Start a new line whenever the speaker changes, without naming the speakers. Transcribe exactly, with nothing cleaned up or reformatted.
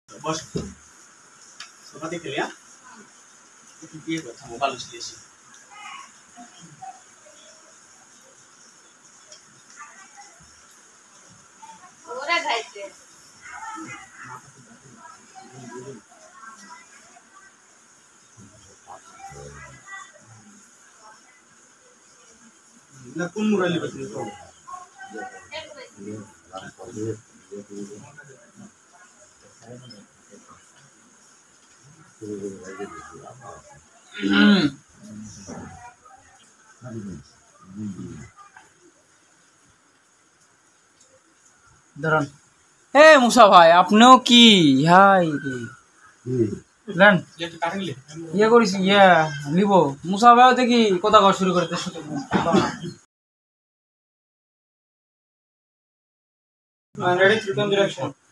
বস sofa দেখতে লিয়া একটু দিয়ে কথা মোবাইল চলিয়েছি
ওরা খাইছে
না কোন মোবাইল বেশি তো
ধরুন এ মুসা ভাই আপনিও কি হাই রে ইয়ে করিস ইয়া নিব মুসা ভাই দেখি কথা কওয়া শুরু করতে রেডি থ্রি টাইম ডিরেকশন